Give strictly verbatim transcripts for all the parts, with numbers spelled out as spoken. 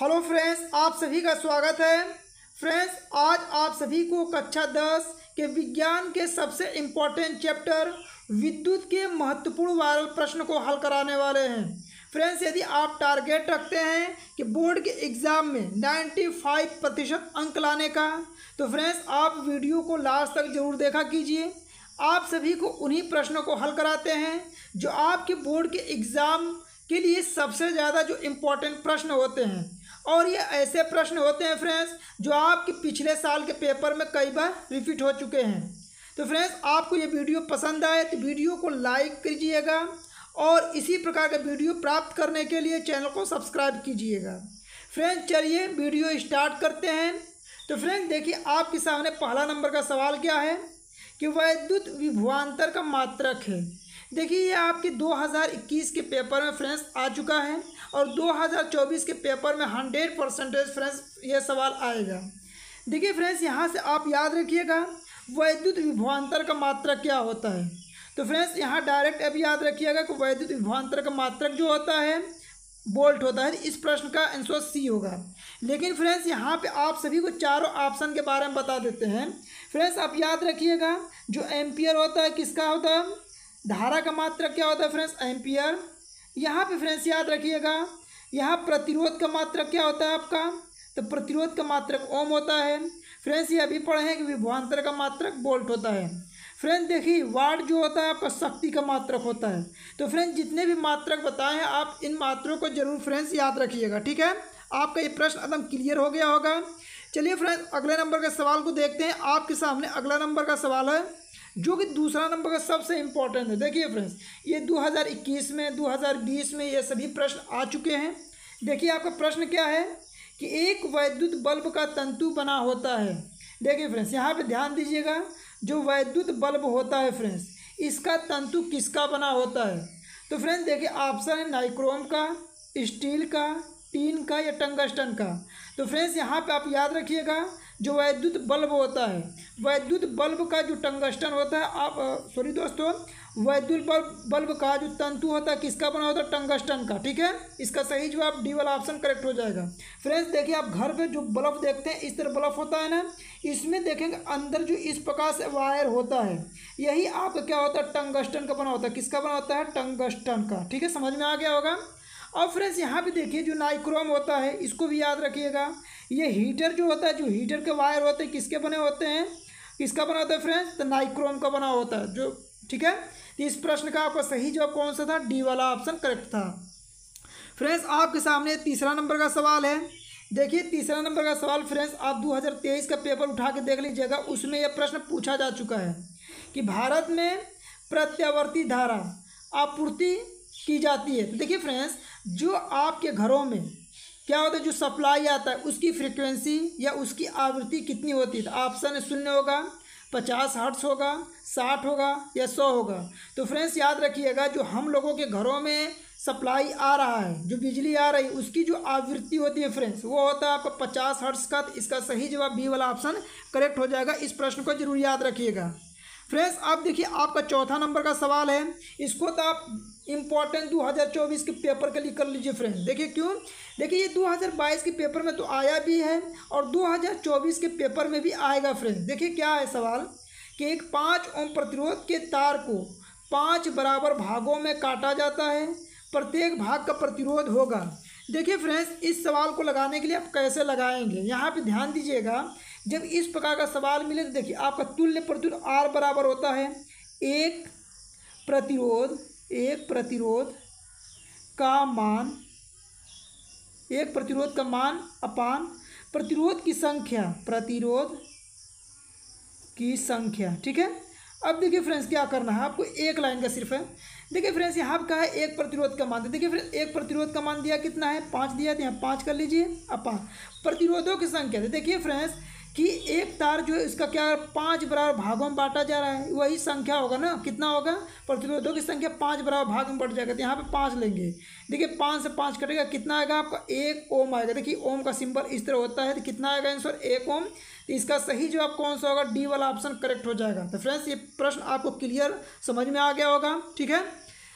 Hello friends, आप सभी का स्वागत है। फ्रेंड्स, आज आप सभी को कक्षा दस के विज्ञान के सबसे इम्पोर्टेंट चैप्टर विद्युत के महत्वपूर्ण वायरल प्रश्न को हल कराने वाले हैं। फ्रेंड्स, यदि आप टारगेट रखते हैं कि बोर्ड के एग्ज़ाम में पचानवे प्रतिशत अंक लाने का, तो फ्रेंड्स आप वीडियो को लास्ट तक ज़रूर देखा कीजिए। आप सभी को उन्हीं प्रश्नों को हल कराते हैं जो आपके बोर्ड के एग्ज़ाम के लिए सबसे ज़्यादा जो इम्पोर्टेंट प्रश्न होते हैं, और ये ऐसे प्रश्न होते हैं फ्रेंड्स जो आपके पिछले साल के पेपर में कई बार रिपीट हो चुके हैं। तो फ्रेंड्स, आपको ये वीडियो पसंद आए तो वीडियो को लाइक कीजिएगा और इसी प्रकार का वीडियो प्राप्त करने के लिए चैनल को सब्सक्राइब कीजिएगा। फ्रेंड्स, चलिए वीडियो स्टार्ट करते हैं। तो फ्रेंड्स देखिए, आपके सामने पहला नंबर का सवाल क्या है कि वैद्युत विभवांतर का मात्रक है। देखिए, ये आपके दो हज़ार इक्कीस के पेपर में फ्रेंड्स आ चुका है और दो हज़ार चौबीस के पेपर में हंड्रेड परसेंटेज फ्रेंड्स ये सवाल आएगा। देखिए फ्रेंड्स, यहाँ से आप याद रखिएगा वैद्युत विभवांतर का मात्रक क्या होता है। तो फ्रेंड्स यहाँ डायरेक्ट अभी याद रखिएगा कि वैद्युत विभवांतर का मात्रक जो होता है वोल्ट होता है। इस प्रश्न का आंसर सी होगा। लेकिन फ्रेंड्स यहाँ पे आप सभी को चारों ऑप्शन के बारे में बता देते हैं। फ्रेंड्स आप याद रखिएगा, जो एम्पियर होता है किसका होता है, धारा का मात्रक क्या होता है फ्रेंड्स, एम्पियर। यहाँ पे फ्रेंड्स याद रखिएगा, यहाँ प्रतिरोध का मात्रक क्या होता है आपका, तो प्रतिरोध का मात्रक ओम होता है। फ्रेंड्स ये अभी पढ़े हैं कि विभवांतर का मात्रक वोल्ट होता है। फ्रेंड्स देखिए, वाट जो होता है आपका शक्ति का मात्रक होता है। तो फ्रेंड्स जितने भी मात्रक बताए हैं आप इन मात्रों को जरूर फ्रेंड्स याद रखिएगा, ठीक है। आपका ये प्रश्न एकदम क्लियर हो गया होगा। चलिए फ्रेंड्स अगले नंबर के सवाल को देखते हैं। आपके सामने अगला नंबर का सवाल है जो कि दूसरा नंबर का सबसे इम्पोर्टेंट है। देखिए फ्रेंड्स, ये दो हज़ार इक्कीस में दो हज़ार बीस में ये सभी प्रश्न आ चुके हैं। देखिए आपका प्रश्न क्या है कि एक वैद्युत बल्ब का तंतु बना होता है। देखिए फ्रेंड्स यहाँ पे ध्यान दीजिएगा, जो वैद्युत बल्ब होता है फ्रेंड्स इसका तंतु किसका बना होता है। तो फ्रेंड्स देखिए ऑप्शन है नाइक्रोम का, स्टील का, टीन का या टंगस्टन का। तो फ्रेंड्स यहाँ पे आप याद रखिएगा, जो वैद्युत बल्ब होता है, वैद्युत बल्ब का जो टंगस्टन होता है, आप सॉरी दोस्तों, वैद्युत बल्ब बल्ब का जो तंतु होता है किसका बना होता है, टंगस्टन का, ठीक है। इसका सही जवाब डी वाला ऑप्शन करेक्ट हो जाएगा। फ्रेंड्स देखिए, आप घर पे जो बल्ब देखते हैं इस तरह बल्ब होता है ना, इसमें देखेंगे अंदर जो इस प्रकार से वायर होता है, यही आपका क्या होता है, टंगस्टन का बना होता है। किसका बना होता है, टंगस्टन का, ठीक है। समझ में आ गया होगा। और फ्रेंड्स यहाँ पे देखिए, जो नाइक्रोम होता है इसको भी याद रखिएगा। ये हीटर जो होता है, जो हीटर के वायर होते हैं किसके बने होते हैं, किसका बना होता है फ्रेंड्स, तो नाइक्रोम का बना होता है जो, ठीक है। तो इस प्रश्न का आपका सही जवाब कौन सा था, डी वाला ऑप्शन करेक्ट था। फ्रेंड्स आपके सामने तीसरा नंबर का सवाल है। देखिए तीसरा नंबर का सवाल फ्रेंड्स आप दो हज़ार तेईस का पेपर उठा के देख लीजिएगा, उसमें यह प्रश्न पूछा जा चुका है कि भारत में प्रत्यावर्ती धारा आपूर्ति की जाती है। तो देखिए फ्रेंड्स, जो आपके घरों में क्या होता है, जो सप्लाई आता है उसकी फ्रीक्वेंसी या उसकी आवृत्ति कितनी होती है। तो ऑप्शन शून्य होगा, पचास हर्ट्ज होगा, साठ होगा या सौ होगा। तो फ्रेंड्स याद रखिएगा, जो हम लोगों के घरों में सप्लाई आ रहा है, जो बिजली आ रही है, उसकी जो आवृत्ति होती है फ्रेंड्स वो होता है आपका पचास हर्ट्ज का। तो इसका सही जवाब बी वाला ऑप्शन करेक्ट हो जाएगा। इस प्रश्न को जरूर याद रखिएगा। फ्रेंड्स आप देखिए, आपका चौथा नंबर का सवाल है, इसको तो आप इम्पॉर्टेंट दो हज़ार चौबीस के पेपर के लिए कर लीजिए फ्रेंड्स। देखिए क्यों, देखिए ये दो हज़ार बाईस के पेपर में तो आया भी है और दो हज़ार चौबीस के पेपर में भी आएगा फ्रेंड्स। देखिए क्या है सवाल कि एक पाँच ओम प्रतिरोध के तार को पाँच बराबर भागों में काटा जाता है, प्रत्येक भाग का प्रतिरोध होगा। देखिए फ्रेंड्स, इस सवाल को लगाने के लिए आप कैसे लगाएंगे, यहाँ पे ध्यान दीजिएगा। जब इस प्रकार का सवाल मिले तो देखिए आपका तुल्य प्रतिरोध आर बराबर होता है एक प्रतिरोध एक प्रतिरोध का मान एक प्रतिरोध का मान अपान प्रतिरोध की संख्या प्रतिरोध की संख्या, ठीक है। अब देखिए फ्रेंड्स क्या करना है आपको, एक लाइन का सिर्फ है। देखिए फ्रेंड्स यहाँ पर कहा है एक प्रतिरोध का मान। देखिए फ्रेंड्स एक प्रतिरोध का मान दिया कितना है, पाँच दिया, तो यहाँ पाँच कर लीजिए अपान प्रतिरोधों की संख्या। देखिए फ्रेंड्स कि एक तार जो है इसका क्या है, पाँच बराबर भागों में बांटा जा रहा है, वही संख्या होगा ना, कितना होगा, प्रतिरोधों की संख्या पाँच बराबर भाग में बढ़ जाएगा। तो यहाँ पे पाँच लेंगे। देखिए पाँच से पाँच कटेगा, कितना आएगा आपका, एक ओम आएगा। देखिए ओम का सिंबल इस तरह होता है, तो कितना आएगा आंसर, एक ओम। तो इसका सही जवाब कौन सा होगा, डी वाला ऑप्शन करेक्ट हो जाएगा। तो फ्रेंड्स ये प्रश्न आपको क्लियर समझ में आ गया होगा, ठीक है।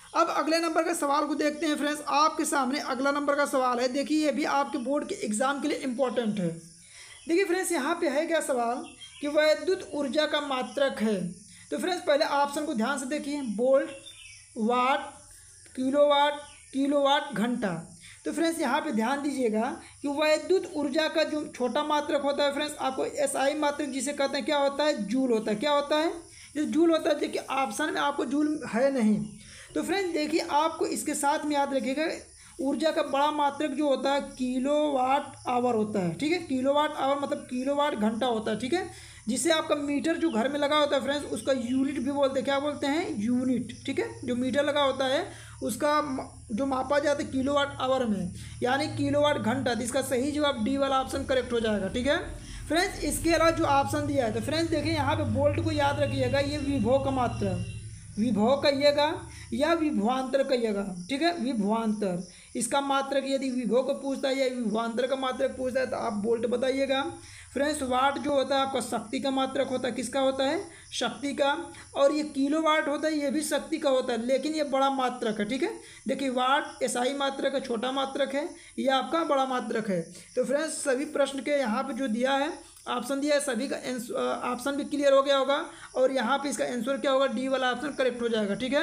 अब अगले नंबर के सवाल को देखते हैं फ्रेंड्स। आपके सामने अगला नंबर का सवाल है, देखिए ये भी आपके बोर्ड के एग्जाम के लिए इम्पोर्टेंट है। देखिए फ्रेंड्स यहाँ पे है क्या सवाल कि वैद्युत ऊर्जा का मात्रक है। तो फ्रेंड्स पहले ऑप्शन को ध्यान से देखिए, वोल्ट, वाट, किलोवाट, किलोवाट, घंटा। तो फ्रेंड्स यहाँ पे ध्यान दीजिएगा कि वैद्युत ऊर्जा का जो छोटा मात्रक होता है फ्रेंड्स, आपको एसआई मात्रक जिसे कहते हैं क्या होता है, जूल होता है। क्या होता है, ये जूल होता है। देखिए ऑप्शन में आपको जूल है नहीं। तो फ्रेंड्स देखिए आपको इसके साथ में याद रखिएगा ऊर्जा का बड़ा मात्रक जो होता है किलोवाट आवर होता है। ठीक है, किलोवाट आवर मतलब किलोवाट घंटा होता है। ठीक है, जिसे आपका मीटर जो घर में लगा होता है फ्रेंड्स उसका यूनिट भी बोलते हैं। क्या बोलते हैं, यूनिट। ठीक है, जो मीटर लगा होता है उसका जो मापा जाता है किलोवाट आवर में, यानी किलोवाट घंटा। तो इसका सही जवाब डी वाला ऑप्शन करेक्ट हो जाएगा। ठीक है फ्रेंड्स, इसके अलावा जो ऑप्शन दिया है तो फ्रेंड्स देखिए यहाँ पे वोल्ट को याद रखिएगा, ये विभव का मात्रा, विभव कहिएगा या विभवांतर कहिएगा। ठीक है, विभवांतर इसका मात्रक यदि विभव को पूछता है या विभवांतर का मात्रक पूछता है तो आप वोल्ट बताइएगा। फ्रेंड्स वाट जो होता है आपका शक्ति का मात्रक होता है। किसका होता है, शक्ति का। और ये किलोवाट होता है, ये भी शक्ति का होता है, लेकिन ये बड़ा मात्रक है। ठीक है, देखिए वाट एसआई मात्रक है, छोटा मात्रक है, ये आपका बड़ा मात्रक है। तो फ्रेंड्स सभी प्रश्न के यहाँ पे जो दिया है ऑप्शन दिया है, सभी का ऑप्शन भी क्लियर हो गया होगा और यहाँ पे इसका आंसर क्या होगा, डी वाला ऑप्शन करेक्ट हो जाएगा। ठीक है,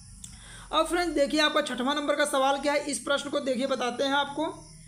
अब फ्रेंड्स देखिए आपका छठवां नंबर का सवाल क्या है, इस प्रश्न को देखिए बताते हैं आपको।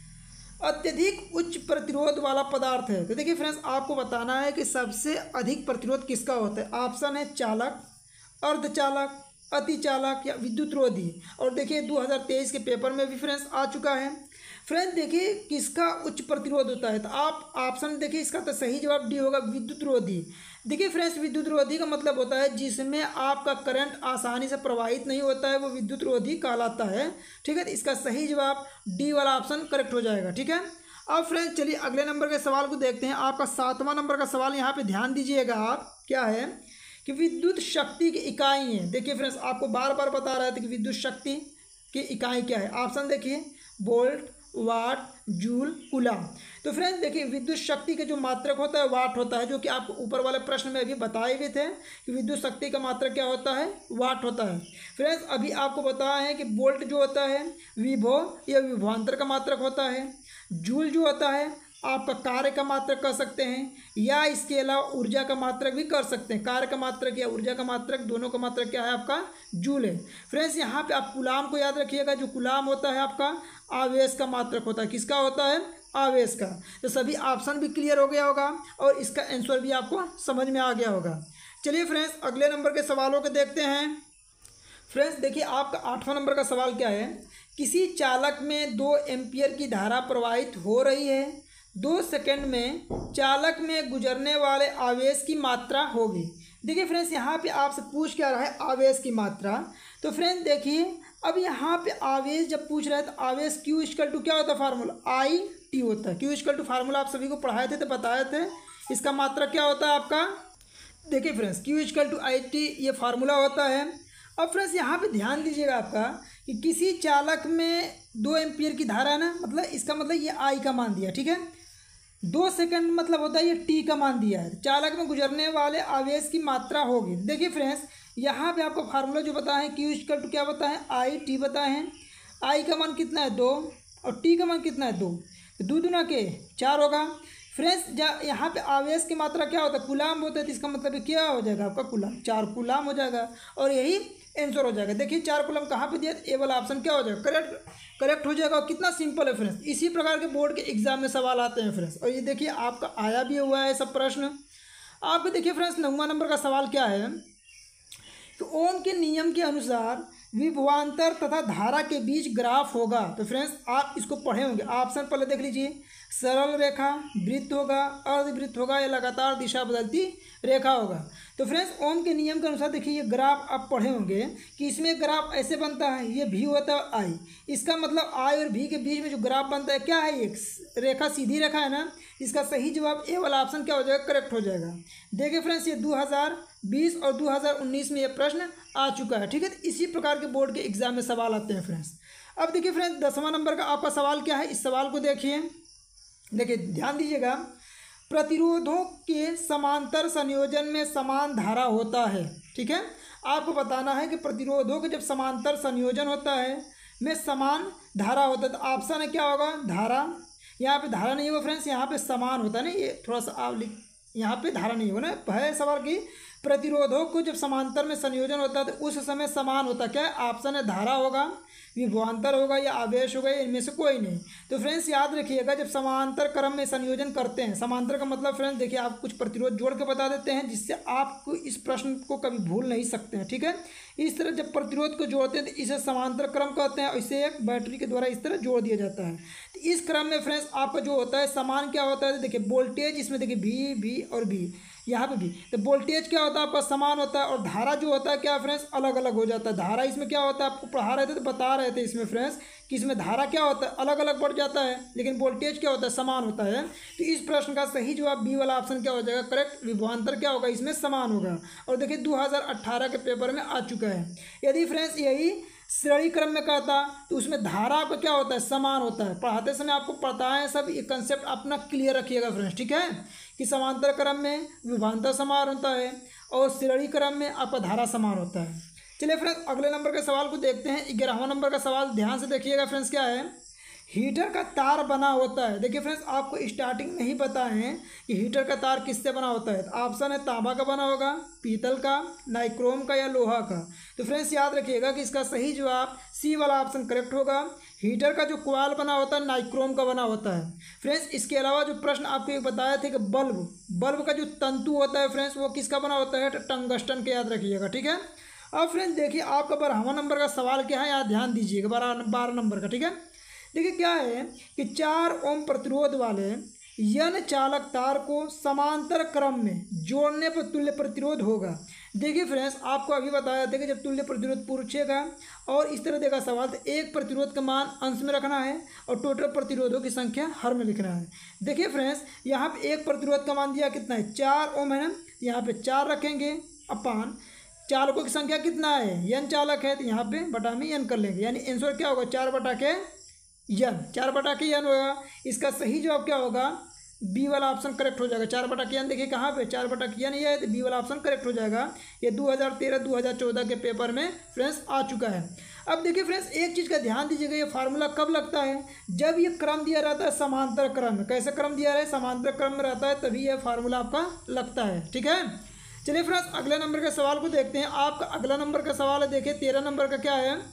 अत्यधिक उच्च प्रतिरोध वाला पदार्थ है। तो देखिए फ्रेंड्स आपको बताना है कि सबसे अधिक प्रतिरोध किसका होता है। ऑप्शन है चालक, अर्धचालक, अतिचालक या विद्युत रोधी। और देखिए दो हज़ार तेईस के पेपर में भी फ्रेंड्स आ चुका है। फ्रेंड्स देखिए किसका उच्च प्रतिरोध होता है, तो आप ऑप्शन देखिए इसका तो सही जवाब डी होगा, विद्युत रोधी। देखिए फ्रेंड्स विद्युत रोधी का मतलब होता है जिसमें आपका करंट आसानी से प्रवाहित नहीं होता है, वो विद्युत रोधी कहलाता है। ठीक है, तो इसका सही जवाब डी वाला ऑप्शन करेक्ट हो जाएगा। ठीक है, अब फ्रेंड्स चलिए अगले नंबर के सवाल को देखते हैं। आपका सातवां नंबर का सवाल यहाँ पे ध्यान दीजिएगा आप, क्या है कि विद्युत शक्ति की इकाई है। देखिए फ्रेंड्स आपको बार बार बता रहा था कि विद्युत शक्ति की इकाई क्या है। ऑप्शन देखिए वोल्ट, वाट, जूल, कूलम। तो फ्रेंड्स देखिए विद्युत शक्ति के जो मात्रक होता है वाट होता है, जो कि आपको ऊपर वाले प्रश्न में अभी बताए भी थे कि विद्युत शक्ति का मात्रक क्या होता है, वाट होता है। फ्रेंड्स अभी आपको बताया है कि वोल्ट जो होता है विभव या विभवांतर का मात्रक होता है। जूल जो होता है आपका कार्य का मात्रक कर सकते हैं, या इसके अलावा ऊर्जा का मात्रक भी कर सकते हैं। कार्य का मात्रक या ऊर्जा का मात्रक दोनों का मात्रक क्या है, आपका जूल है। फ्रेंड्स यहाँ पे आप कूलाम को याद रखिएगा, जो कूलाम होता है आपका आवेश का मात्रक होता है। किसका होता है, आवेश का। तो सभी ऑप्शन भी क्लियर हो गया होगा और इसका आंसर भी आपको समझ में आ गया होगा। चलिए फ्रेंड्स अगले नंबर के सवालों को देखते हैं। फ्रेंड्स देखिए आपका आठवां नंबर का सवाल क्या है, किसी चालक में दो एम्पियर की धारा प्रवाहित हो रही है, दो सेकंड में चालक में गुजरने वाले आवेश की मात्रा होगी। देखिए फ्रेंड्स यहाँ पे आपसे पूछ क्या रहा है, आवेश की मात्रा। तो फ्रेंड्स देखिए अब यहाँ पे आवेश जब पूछ रहा है तो आवेश क्यू इक्वल टू क्या होता है, फार्मूला आई टी होता है। क्यू इक्वल टू फार्मूला आप सभी को पढ़ाए थे तो बताए थे, इसका मात्रा क्या होता है आपका, देखिए friends Q equal to I T ये फार्मूला होता है। अब फ्रेंड्स यहाँ पे ध्यान दीजिएगा आपका कि किसी चालक में दो एम्पियर की धारा है ना, मतलब इसका मतलब ये आई का मान दिया। ठीक है, दो सेकंड मतलब होता है ये टी का मान दिया है, चालक में गुजरने वाले आवेश की मात्रा होगी। देखिए फ्रेंड्स यहाँ पे आपको फार्मूला जो बताए हैं क्यू इक्वल टू क्या बताएं, आई टी बताए हैं। आई का मान कितना है, दो, और टी का मान कितना है, दो, दो दुना के चार होगा। फ्रेंड्स यहाँ पे आवेश की मात्रा क्या होता है, कूलाम होता है, तो इसका मतलब क्या हो जाएगा आपका कूलाम, चार कूलाम हो जाएगा और यही आंसर हो जाएगा। देखिए चार कूलाम कहाँ पे दिया, ए वाला ऑप्शन क्या हो जाएगा, करेक्ट करेक्ट हो जाएगा। और कितना सिंपल है फ्रेंड्स, इसी प्रकार के बोर्ड के एग्जाम में सवाल आते हैं फ्रेंड्स। और ये देखिए आपका आया भी हुआ है सब प्रश्न। आपको देखिए फ्रेंड्स नौवां नंबर का सवाल क्या है, तो ओम के नियम के अनुसार विभवांतर तथा धारा के बीच ग्राफ होगा। तो फ्रेंड्स आप इसको पढ़े होंगे, ऑप्शन पहले देख लीजिए, सरल रेखा, वृत्त होगा, अर्धवृत्त होगा या लगातार दिशा बदलती रेखा होगा। तो फ्रेंड्स ओम के नियम के अनुसार देखिए ये ग्राफ आप पढ़े होंगे कि इसमें ग्राफ ऐसे बनता है, ये भी होता है आई, इसका मतलब आई और भी के बीच में जो ग्राफ बनता है क्या है, एक रेखा, सीधी रेखा है ना। इसका सही जवाब ए वाला ऑप्शन क्या हो जाएगा, करेक्ट हो जाएगा। देखिए फ्रेंड्स ये दो हज़ार बीस और दो हज़ार उन्नीस में ये प्रश्न आ चुका है। ठीक है, तो इसी प्रकार के बोर्ड के एग्जाम में सवाल आते हैं फ्रेंड्स। अब देखिए फ्रेंड्स दसवां नंबर का आपका सवाल क्या है, इस सवाल को देखिए, देखिए ध्यान दीजिएगा, प्रतिरोधों के समांतर संयोजन में समान धारा होता है। ठीक है, आपको बताना है कि प्रतिरोधों के जब समांतर संयोजन होता है में समान धारा होता है, तो ऑप्शन है क्या होगा, धारा। यहाँ पे धारा नहीं होगा फ्रेंड्स, यहाँ पे समान होता है ना, ये थोड़ा सा आप लिख, यहाँ पे धारा नहीं होगा ना। है सवाल की प्रतिरोधों को जब समांतर में संयोजन होता है तो उस समय समान होता है, क्या है, ऑप्शन है धारा होगा, विभवांतर होगा या आवेश होगा, इनमें से कोई नहीं। तो फ्रेंड्स याद रखिएगा, जब समांतर क्रम में संयोजन करते हैं, समांतर का मतलब फ्रेंड्स देखिए आप कुछ प्रतिरोध जोड़ के बता देते हैं जिससे आपको इस प्रश्न को कभी भूल नहीं सकते हैं, ठीक है। इस तरह जब प्रतिरोध को जोड़ते हैं तो इसे समांतर क्रम कहते हैं, इसे एक बैटरी के द्वारा इस तरह जोड़ दिया जाता है। तो इस क्रम में फ्रेंड्स आपका जो होता है समान क्या होता है, देखिए वोल्टेज इसमें देखिए भी भी और भी यहाँ पे भी, तो वोल्टेज क्या होता है आपका समान होता है, और धारा जो होता है क्या फ्रेंड्स अलग अलग हो जाता है। धारा इसमें क्या होता है आपको पढ़ा रहे थे तो बता रहे थे इसमें फ्रेंड्स कि इसमें धारा क्या होता है अलग अलग बढ़ जाता है, लेकिन वोल्टेज क्या होता है समान होता है। तो इस प्रश्न का सही जवाब बी वाला ऑप्शन क्या हो जाएगा, करेक्ट, विभवांतर क्या होगा इसमें समान होगा। और देखिए दो हज़ार अट्ठारह के पेपर में आ चुका है। यदि फ्रेंड्स यही श्रेणी क्रम में कहता तो उसमें धारा को क्या होता है समान होता है। पढ़ाते समय आपको पता है सब, ये कंसेप्ट अपना क्लियर रखिएगा फ्रेंड्स, ठीक है, कि समांतर क्रम में विभवांतर समान होता है और श्रेणी क्रम में आपका धारा समान होता है। चलिए फ्रेंड्स अगले नंबर के सवाल को देखते हैं। ग्यारहवां नंबर का सवाल ध्यान से देखिएगा फ्रेंड्स, क्या है, हीटर का तार बना होता है। देखिए फ्रेंड्स आपको स्टार्टिंग में ही पता है कि हीटर का तार किससे बना होता है। ऑप्शन है तांबा का बना होगा, पीतल का, नाइक्रोम का या लोहा का। तो फ्रेंड्स याद रखिएगा कि इसका सही जवाब सी वाला ऑप्शन करेक्ट होगा। हीटर का जो कॉइल बना होता है नाइक्रोम का बना होता है। फ्रेंड्स इसके अलावा जो प्रश्न आपको एक बताया थे कि बल्ब बल्ब का जो तंतु होता है फ्रेंड्स वो किसका बना होता है, टंगस्टन के, याद रखिएगा, ठीक है। अब फ्रेंड्स देखिए आपका बारहवां नंबर का सवाल क्या है, यहाँ ध्यान दीजिएगा, बारह बारह नंबर का, ठीक है। देखिए क्या है कि चार ओम प्रतिरोध वाले यन चालक तार को समांतर क्रम में जोड़ने पर तुल्य प्रतिरोध होगा। देखिए फ्रेंड्स आपको अभी बताया था कि जब तुल्य प्रतिरोध पूछेगा और इस तरह देगा सवाल, तो एक प्रतिरोध का मान अंश में रखना है और टोटल प्रतिरोधों की संख्या हर में लिखना है। देखिए फ्रेंड्स यहाँ पे एक प्रतिरोध का मान दिया कितना है, चार ओम है ना, यहाँ पे चार रखेंगे अपान चालकों की संख्या कितना है, यन चालक है, तो यहाँ पे बटा में यन कर लेंगे, यानी आंसर क्या होगा, चार बटा के यन, चार बटा के यन होगा। इसका सही जवाब क्या होगा, बी वाला ऑप्शन करेक्ट हो जाएगा। चार बटा के यन देखिए कहाँ पे, चार बटा के यन ये है, तो बी वाला ऑप्शन करेक्ट हो जाएगा। ये दो हज़ार तेरह दो हज़ार चौदह के पेपर में फ्रेंड्स आ चुका है। अब देखिए फ्रेंड्स एक चीज़ का ध्यान दीजिएगा, ये फार्मूला कब लगता है, जब ये क्रम दिया रहता है समांतर क्रम में। कैसे क्रम दिया रहा है, समांतर क्रम में रहता है, तभी यह फार्मूला आपका लगता है, ठीक है। चलिए फ्रेंड्स अगले नंबर के सवाल को देखते हैं। आपका अगला नंबर का सवाल है, देखिए तेरह नंबर का क्या है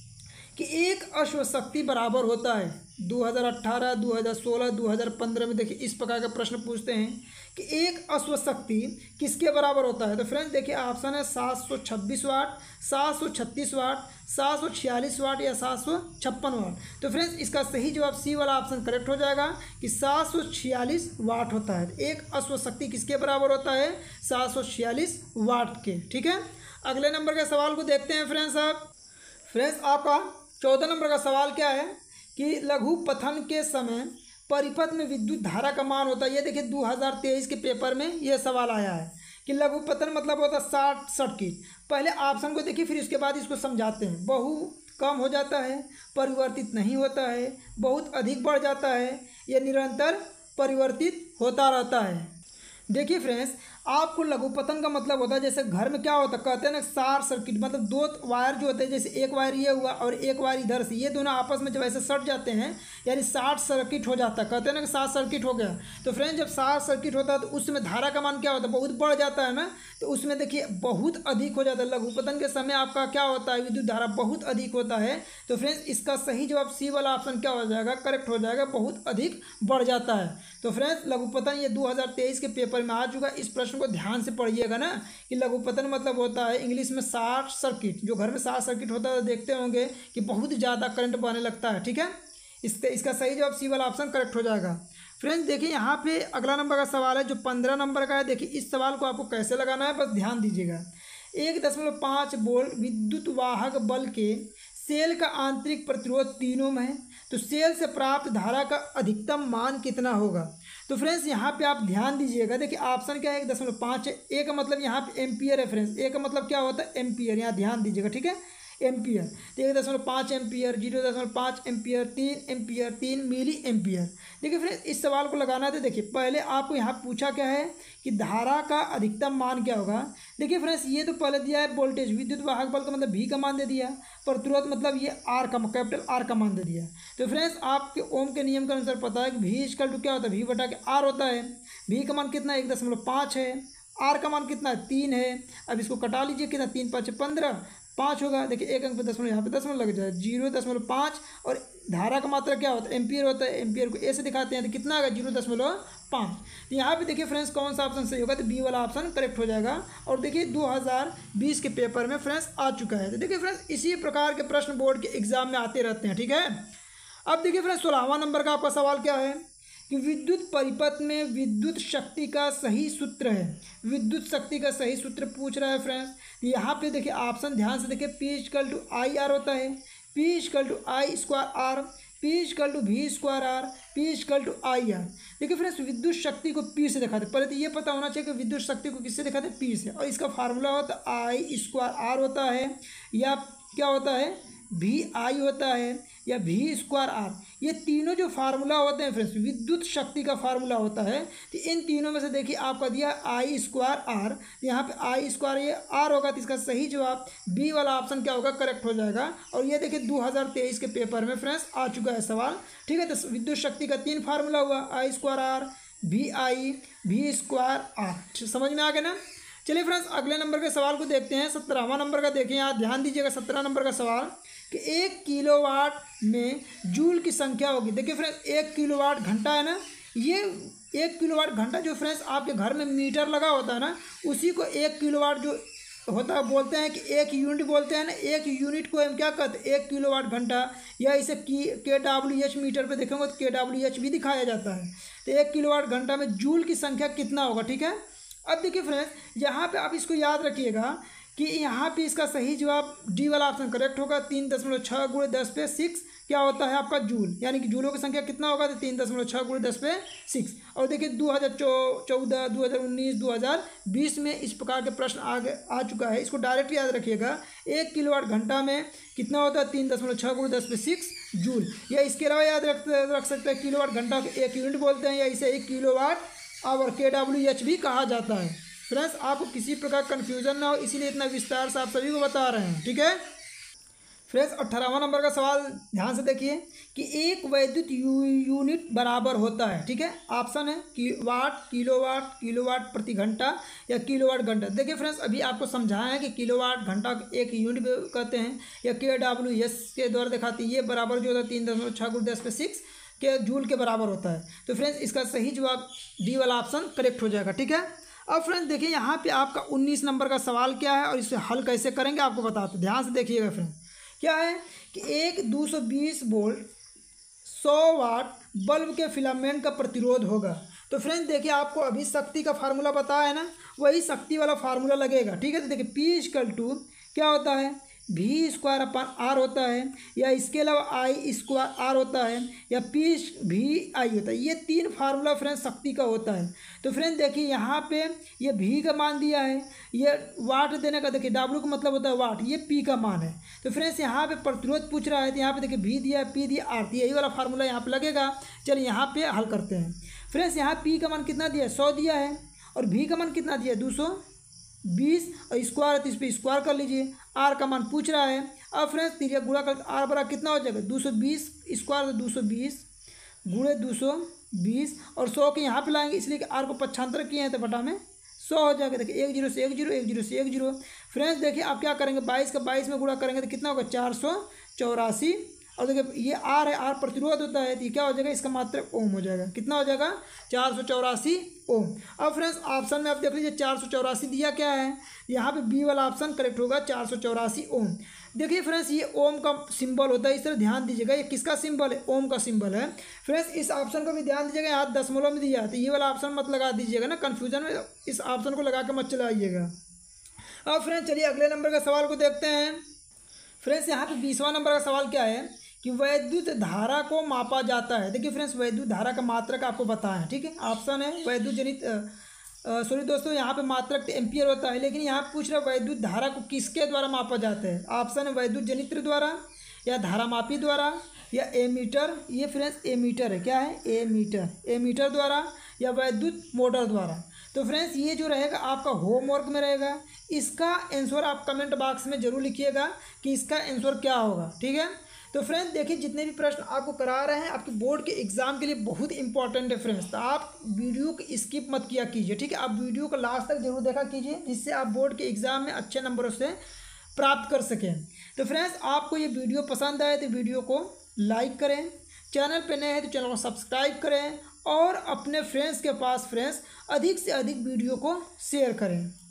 कि एक अश्वशक्ति बराबर होता है। दो हज़ार अठारह दो हज़ार सोलह दो हज़ार पंद्रह में देखिए इस प्रकार का प्रश्न पूछते हैं कि एक अश्वशक्ति किसके बराबर होता है। तो फ्रेंड्स देखिए ऑप्शन है सात सौ छब्बीस वाट, सात सौ छत्तीस वाट, सात सौ छियालीस वाट या सात सौ छप्पन वाट। तो फ्रेंड्स इसका सही जवाब सी वाला ऑप्शन करेक्ट हो जाएगा कि सात सौ छियालीस वाट होता है। एक अश्वशक्ति किसके बराबर होता है, सात सौ छियालीस वाट के, ठीक है। अगले नंबर के सवाल को देखते हैं फ्रेंड्स। आप फ्रेंड्स आपका चौदह नंबर का सवाल क्या है कि लघु पथन के समय परिपथ में विद्युत धारा का मान होता है। ये देखिए दो हज़ार तेईस के पेपर में ये सवाल आया है कि लघु पथन मतलब होता है शॉर्ट सर्किट। पहले ऑप्शन को देखिए फिर उसके बाद इसको समझाते हैं। बहुत कम हो जाता है, परिवर्तित नहीं होता है, बहुत अधिक बढ़ जाता है, यह निरंतर परिवर्तित होता रहता है। देखिए फ्रेंड्स आपको लघुपतन का मतलब होता है जैसे घर में क्या होता है, कहते हैं ना शॉर्ट सर्किट, मतलब दो वायर जो होते हैं, जैसे एक वायर ये हुआ और एक वायर इधर से, ये दोनों आपस में जब ऐसे सट जाते हैं यानी शॉर्ट सर्किट हो जाता है। कहते हैं ना कि शॉर्ट सर्किट हो गया। तो फ्रेंड्स जब शॉर्ट सर्किट होता है तो उसमें धारा का मान क्या होता है, बहुत बढ़ जाता है ना, तो उसमें देखिए बहुत अधिक हो जाता है। लघुपतन के समय आपका क्या होता है, विद्युत धारा बहुत अधिक होता है। तो फ्रेंड्स इसका सही जवाब सी वाला ऑप्शन क्या हो जाएगा, करेक्ट हो जाएगा, बहुत अधिक बढ़ जाता है। तो फ्रेंड्स लघुपतन ये दो हज़ार तेईस के पेपर में आ चुका। इस प्रश्न को ध्यान से पढ़िएगा ना कि लघुपतन मतलब होता है इंग्लिश में शॉर्ट सर्किट। जो घर में शॉर्ट सर्किट होता है तो देखते होंगे कि बहुत ज़्यादा करंट बहने लगता है, ठीक है। इससे इसका सही जवाब सी वाला ऑप्शन करेक्ट हो जाएगा। फ्रेंड्स देखिए यहाँ पे अगला नंबर का सवाल है जो पंद्रह नंबर का है। देखिए इस सवाल को आपको कैसे लगाना है, बस ध्यान दीजिएगा। एक दशमलव पाँच वोल्ट विद्युत वाहक बल के सेल का आंतरिक प्रतिरोध तीन ओम है, तो सेल से प्राप्त धारा का अधिकतम मान कितना होगा। तो फ्रेंड्स यहाँ पे आप ध्यान दीजिएगा। देखिए ऑप्शन क्या है, एक दशमलव पाँच है। ए का मतलब यहाँ पे एम्पियर है फ्रेंड्स, ए का मतलब क्या होता है एम्पियर, यहाँ ध्यान दीजिएगा, ठीक है। एम्पियर। तो एक दशमलव पाँच एम्पियर, जीरो दशमलव पाँच एम्पियर, तीन एम्पियर, तीन मिली एम्पियर। देखिए फ्रेंड्स इस सवाल को लगाना है तो देखिए पहले आपको यहाँ पूछा क्या है कि धारा का अधिकतम मान क्या होगा। देखिए फ्रेंड्स ये तो पहले दिया है वोल्टेज, विद्युत वाहक बल का मतलब भी का मान दे दिया, प्रतिरोध मतलब ये आर का कैपिटल आर का मान दे दिया। तो फ्रेंड्स आपके ओम के नियम के अनुसार पता है कि भी इक्वल टू क्या होता है, भी बटा के आर होता है। भी का मान कितना है, एक दशमलव पाँच है। आर का मान कितना है, तीन है। अब इसको कटा लीजिए, कितना, तीन पाँच पंद्रह, पाँच होगा। देखिए एक अंक पे दशमलव, यहाँ पे दशमलव लग जाए, जीरो दशमलव पाँच। और धारा का मात्रा क्या होता है, एम्पियर होता है। एम्पियर को ए से दिखाते हैं तो कितना आएगा, जीरो दशमलव पाँच। तो यहाँ पे देखिए फ्रेंड्स कौन सा ऑप्शन सही होगा, तो बी वाला ऑप्शन करेक्ट हो जाएगा। और देखिए दो हज़ार बीस के पेपर में फ्रेंड्स आ चुका है। तो देखिए फ्रेंड्स इसी प्रकार के प्रश्न बोर्ड के एग्जाम में आते रहते हैं, ठीक है। अब देखिए फ्रेंड्स सोलहवां नंबर का आपका सवाल क्या है कि विद्युत परिपथ में विद्युत शक्ति का सही सूत्र है। विद्युत शक्ति का सही सूत्र पूछ रहा है फ्रेंड्स। यहाँ पे देखिए ऑप्शन ध्यान से देखिए, P equal to I R होता है, P equal to I square R, P equal to V square R, P equal to I R. देखिए फ्रेंड्स विद्युत शक्ति को पी से दिखाते, पहले तो ये पता होना चाहिए कि विद्युत शक्ति को किससे दिखाते, पी से। और इसका फार्मूला होता है आई स्क्वायर आर होता है, या क्या होता है, भी आई होता है, या भी स्क्वायर आर। ये तीनों जो फार्मूला होते हैं फ्रेंड्स विद्युत शक्ति का फार्मूला होता है। तो इन तीनों में से देखिए आपका दिया आई स्क्वायर आर, यहाँ पे आई स्क्वायर ये आर होगा, तो इसका सही जवाब बी वाला ऑप्शन क्या होगा, करेक्ट हो जाएगा। और ये देखिए दो हज़ार तेईस के पेपर में फ्रेंड्स आ चुका है सवाल, ठीक है। तो विद्युत शक्ति का तीन फार्मूला हुआ, आई स्क्वायर आर, भी आई, भी स्क्वायर आर। समझ में आ गया ना। चलिए फ्रेंड्स अगले नंबर के सवाल को देखते हैं। सत्रहवां नंबर का देखिए, यहाँ ध्यान दीजिएगा। सत्रह नंबर का सवाल कि एक किलोवाट में जूल की संख्या होगी। देखिए फ्रेंड्स एक किलोवाट घंटा है ना, ये एक किलोवाट घंटा जो फ्रेंड्स आपके घर में मीटर लगा होता है ना, उसी को एक किलोवाट जो होता है बोलते हैं कि एक यूनिट बोलते हैं ना। एक यूनिट को हम क्या कहते हैं, एक किलोवाट घंटा, या इसे की के डब्ल्यू एच मीटर पे देखेंगे तो के डब्ल्यू एच भी दिखाया जाता है। तो एक किलोवाट घंटा में जूल की संख्या कितना होगा, ठीक है। अब देखिए फ्रेंड्स यहाँ पे आप इसको याद रखिएगा कि यहाँ पे इसका सही जवाब डी वाला ऑप्शन करेक्ट होगा। तीन दशमलव छः गुणे दस पे सिक्स क्या होता है आपका जूल, यानी कि जूलों की संख्या कितना होगा, तो तीन दशमलव छः गुणे दस पे सिक्स। और देखिए दो हज़ार चौदह, दो हज़ार उन्नीस, दो हज़ार बीस में इस प्रकार के प्रश्न आगे आ चुका है। इसको डायरेक्ट याद रखिएगा, एक किलोवाट घंटा में कितना होता है, तीन दशमलव छः गुणे दस पे सिक्स जूल। या इसके अलावा याद रख रख सकते हैं किलोवाट घंटा को एक यूनिट बोलते हैं, या इसे एक किलोवाट आवर के डब्ल्यू एच भी कहा जाता है। फ्रेंड्स आपको किसी प्रकार कन्फ्यूजन ना हो, इसीलिए इतना विस्तार से आप सभी को बता रहे हैं, ठीक है। फ्रेंड्स अट्ठारहवां नंबर का सवाल ध्यान से देखिए कि एक वैद्युत यू, यूनिट बराबर होता है, ठीक है। ऑप्शन है कि वाट, किलोवाट, किलोवाट प्रति घंटा, या किलोवाट घंटा। देखिए फ्रेंड्स अभी आपको समझाया है कि किलोवाट घंटा एक यूनिट कहते हैं, या के डब्ल्यू एस के द्वारा दिखाती है। ये बराबर जो होता है तीन दशमलव छः गुणे दस पे सिक्स के जूल के बराबर होता है। तो फ्रेंड्स इसका सही जवाब डी वाला ऑप्शन करेक्ट हो जाएगा, ठीक है। अब फ्रेंड्स देखिए यहाँ पे आपका उन्नीस नंबर का सवाल क्या है और इसे हल कैसे करेंगे आपको बताते, ध्यान से देखिएगा फ्रेंड्स। क्या है कि एक दो सौ बीस वोल्ट सौ वाट बल्ब के फिलामेंट का प्रतिरोध होगा। तो फ्रेंड्स देखिए आपको अभी शक्ति का फार्मूला बताया है ना, वही शक्ति वाला फार्मूला लगेगा, ठीक है। तो देखिए पी इक्वल टू क्या होता है, भी स्क्वायर अपन आर होता है, या इसके अलावा आई स्क्वायर आर होता है, या पी भी आई होता है। ये तीन फार्मूला फ्रेंड्स शक्ति का होता है। तो फ्रेंड्स देखिए यहाँ पे ये भी का मान दिया है, ये वाट देने का देखिए डब्ल्यू का मतलब होता है वाट, ये पी का मान है। तो फ्रेंड्स यहाँ पे प्रतिरोध पूछ रहा है, तो यहाँ पे देखिए भी दिया, पी दिया, आर दिया, यही वाला फार्मूला यहाँ पे लगेगा। चलिए यहाँ पे हल करते हैं। फ्रेंड्स यहाँ पी का मान कितना दिया है, सौ दिया है, और भी का मान कितना दिया है, दो सौ बीस, और स्क्वायर है तो इस पर स्क्वायर कर लीजिए। आर का मान पूछ रहा है। अब फ्रेंड्स तिरिया गुणा कर आर बराबर कितना हो जाएगा, दो सौ बीस स्क्वायर तो दो सौ बीस गुणे दो सौ बीस, और सौ के यहाँ पे लाएंगे इसलिए कि आर को पक्षांतर किए हैं तो बटा में सौ हो जाएगा। देखिए एक जीरो से एक जीरो, एक जीरो से एक जीरो। फ्रेंड्स देखिए आप क्या करेंगे, बाईस का बाईस में गुणा करेंगे तो कितना होगा, चार सौ चौरासी। और देखिए ये आर है, आर प्रतिरोध होता है, तो ये क्या हो जाएगा, इसका मात्रक ओम हो जाएगा। कितना हो जाएगा, चार सौ चौरासी ओम। अब फ्रेंड्स ऑप्शन में आप देख लीजिए चार सौ चौरासी दिया क्या है, यहाँ पे बी वाला ऑप्शन करेक्ट होगा, चार सौ चौरासी ओम। देखिए फ्रेंड्स ये ओम का सिंबल होता है, इस तरह ध्यान दीजिएगा। ये किसका सिंबल है, ओम का सिंबल है। फ्रेंड्स इस ऑप्शन को भी ध्यान दीजिएगा, यहाँ दशमलव में दिया है, तो ये वाला ऑप्शन मत लगा दीजिएगा ना, कन्फ्यूजन में इस ऑप्शन को लगा के मत चलाइएगा। अब फ्रेंड्स चलिए अगले नंबर का सवाल को देखते हैं। फ्रेंड्स यहाँ पे बीसवां नंबर का सवाल क्या है कि वैद्युत धारा को मापा जाता है। देखिए फ्रेंड्स वैद्युत धारा का मात्रक आपको बताएं, ठीक है। ऑप्शन है वैद्युत जनित सॉरी दोस्तों, यहाँ पे मात्रक एम्पियर होता है, लेकिन यहाँ पूछ रहा है वैद्युत धारा को किसके द्वारा मापा जाता है। ऑप्शन है वैद्युत जनित्र द्वारा, या धारामापी द्वारा, या एमीटर। ये फ्रेंड्स एमीटर है, क्या है, एमीटर, एमीटर द्वारा, या वैद्युत मोटर द्वारा। तो फ्रेंड्स ये जो रहेगा आपका होमवर्क में रहेगा। इसका आंसर आप कमेंट बॉक्स में जरूर लिखिएगा कि इसका आंसर क्या होगा, ठीक है। तो फ्रेंड्स देखिए, जितने भी प्रश्न आपको करा रहे हैं आपके बोर्ड के एग्जाम के लिए बहुत इंपॉर्टेंट है फ्रेंड्स। तो आप वीडियो को स्किप मत किया कीजिए, ठीक है। आप वीडियो को लास्ट तक जरूर देखा कीजिए, जिससे आप बोर्ड के एग्जाम में अच्छे नंबरों से प्राप्त कर सकें। तो फ्रेंड्स आपको ये वीडियो पसंद आए तो वीडियो को लाइक करें, चैनल पे नए हैं तो चैनल को सब्सक्राइब करें, और अपने फ्रेंड्स के पास फ्रेंड्स अधिक से अधिक वीडियो को शेयर करें।